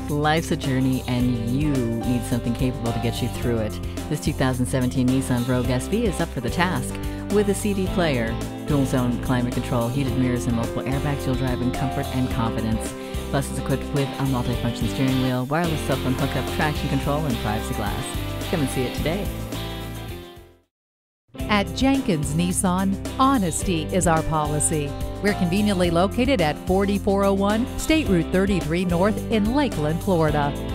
Life's a journey, and you need something capable to get you through it. This 2017 Nissan Rogue SV is up for the task. With a CD player, dual-zone climate control, heated mirrors, and multiple airbags, you'll drive in comfort and confidence. Plus, it's equipped with a multi-function steering wheel, wireless cell phone hookup, traction control, and privacy glass. Come and see it today. At Jenkins Nissan, honesty is our policy. We're conveniently located at 4401 State Route 33 North in Lakeland, Florida.